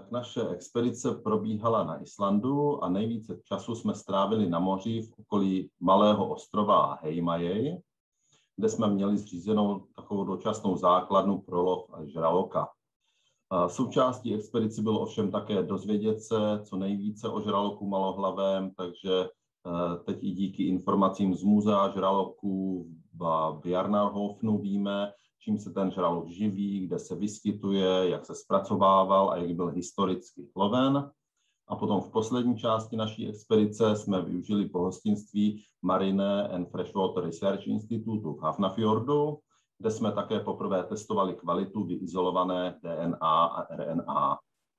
Tak naše expedice probíhala na Islandu a nejvíce času jsme strávili na moři v okolí malého ostrova Heimaey, kde jsme měli zřízenou takovou dočasnou základnu pro lov a žraloka. Součástí expedice bylo ovšem také dozvědět se co nejvíce o žraloku malohlavém, takže teď i díky informacím z muzea žraloků v Bjarnarhofnu víme, čím se ten žralok živí, kde se vyskytuje, jak se zpracovával a jak byl historicky loven. A potom v poslední části naší expedice jsme využili pohostinství Marine and Freshwater Research Institute v Hafnarfjordu, kde jsme také poprvé testovali kvalitu vyizolované DNA a RNA.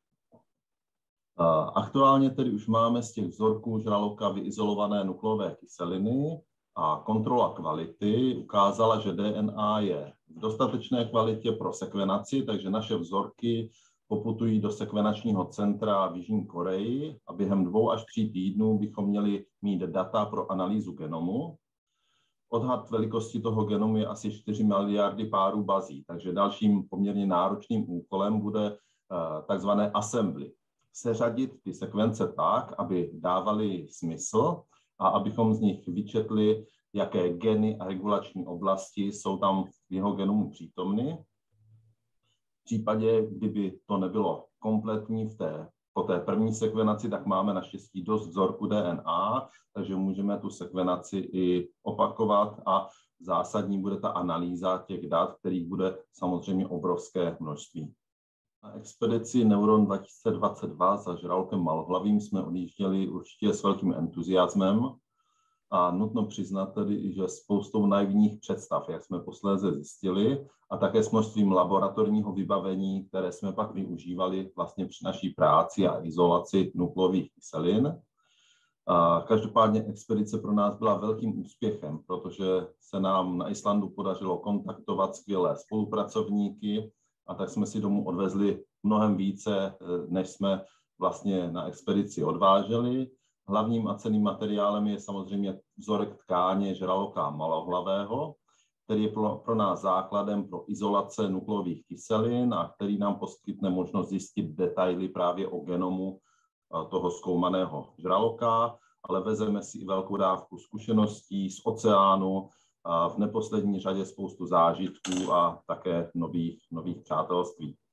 Aktuálně tedy už máme z těch vzorků žraloka vyizolované nukleové kyseliny a kontrola kvality ukázala, že DNA je v dostatečné kvalitě pro sekvenaci, takže naše vzorky poputují do sekvenačního centra v Jižní Koreji a během 2 až 3 týdnů bychom měli mít data pro analýzu genomu. Odhad velikosti toho genomu je asi 4 miliardy párů bazí, takže dalším poměrně náročným úkolem bude takzvané assembly. Seřadit ty sekvence tak, aby dávaly smysl a abychom z nich vyčetli, jaké geny a regulační oblasti jsou tam v jeho genomu přítomny. V případě, kdyby to nebylo kompletní po té první sekvenaci, tak máme naštěstí dost vzorku DNA, takže můžeme tu sekvenaci i opakovat a zásadní bude ta analýza těch dat, kterých bude samozřejmě obrovské množství. Na expedici Neuron 2022 za žralokem malohlavým jsme odjížděli určitě s velkým entuziasmem a nutno přiznat tedy, že spoustou naivních představ, jak jsme posléze zjistili, a také s množstvím laboratorního vybavení, které jsme pak využívali vlastně při naší práci a izolaci nukleových kyselin. Každopádně expedice pro nás byla velkým úspěchem, protože se nám na Islandu podařilo kontaktovat skvělé spolupracovníky a tak jsme si domů odvezli mnohem více, než jsme vlastně na expedici odváželi. Hlavním a cenným materiálem je samozřejmě vzorek tkáně žraloka malohlavého, který je pro nás základem pro izolace nukleových kyselin a který nám poskytne možnost zjistit detaily právě o genomu toho zkoumaného žraloka, ale vezeme si i velkou dávku zkušeností z oceánu, a v neposlední řadě spoustu zážitků a také nových přátelství.